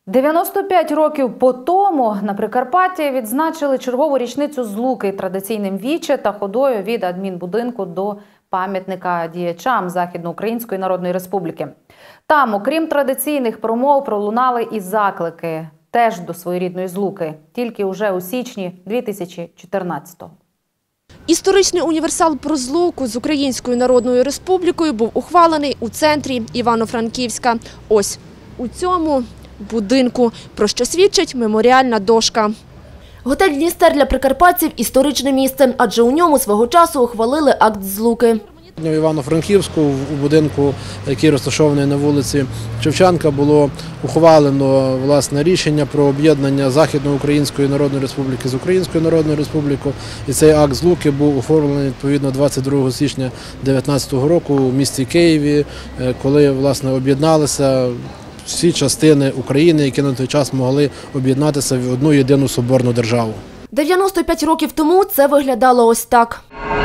95 років по тому на Прикарпатті відзначили чергову річницю злуки традиційним віче та ходою від адмінбудинку до пам'ятника діячам Західноукраїнської Народної Республіки. Там, окрім традиційних промов, пролунали і заклики теж до своєрідної злуки, тільки уже у січні 2014-го. Історичний універсал про злуку з Українською Народною Республікою був ухвалений у центрі Івано-Франківська. Ось у цьому будинку, про що свідчить меморіальна дошка. Готель «Дністер» для прикарпатців – історичне місце, адже у ньому свого часу ухвалили акт злуки. В Івано-Франківську, у будинку, який розташований на вулиці Шевченка, було ухвалено рішення про об'єднання Західноукраїнської Народної Республіки з Українською Народною Республікою. І цей акт злуки був оформлений відповідно 22 січня 2019 року у місті Києві, коли об'єдналися всі частини України, які на той час могли об'єднатися в одну єдину соборну державу. 95 років тому це виглядало ось так.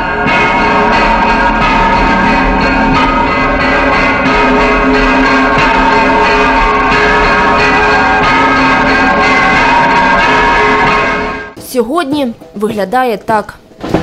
Сьогодні виглядає так.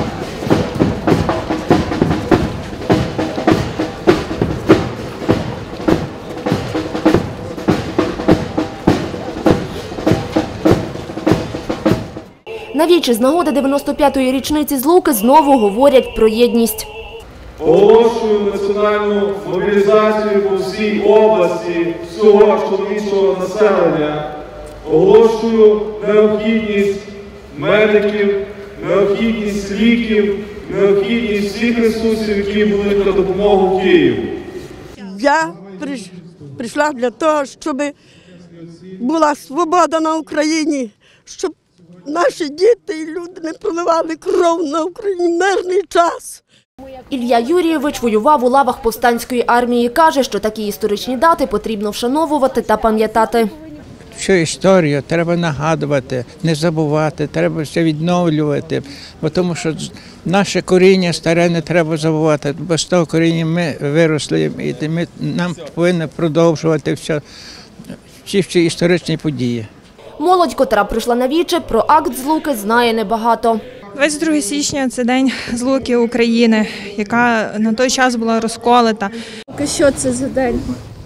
На вічі з нагоди 95-ї річниці злуки знову говорять про єдність. Оголошую національну мобілізацію по всій області всього чоловічого населення. Оголошую необхідність медиків, необхідність ліків, необхідність всіх ресурсів, які будуть на допомогу Києву. Я прийшла для того, щоб була свобода на Україні, щоб наші діти і люди не проливали кров на Україні мирний час. Ілля Юрійович воював у лавах повстанської армії. Каже, що такі історичні дати потрібно вшановувати та пам'ятати. Всю історію треба нагадувати, не забувати, треба все відновлювати, бо тому що наше коріння старе не треба забувати, бо з того коріння ми виросли, і нам повинно продовжувати всі історичні події. Молодь, котра прийшла на віче, про акт злуки знає небагато. 22 січня – це день злуки України, яка на той час була розколота. Що це за день?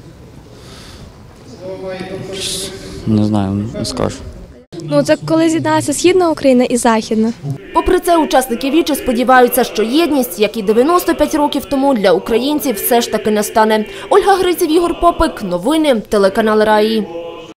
Не знаю, не скажу. Це коли з'єдналася Східна Україна і Західна. Попри це, учасники віче сподіваються, що єдність, як і 95 років тому, для українців все ж таки настане. Ольга Гриців, Ігор Попик. Новини. Телеканал РАІ.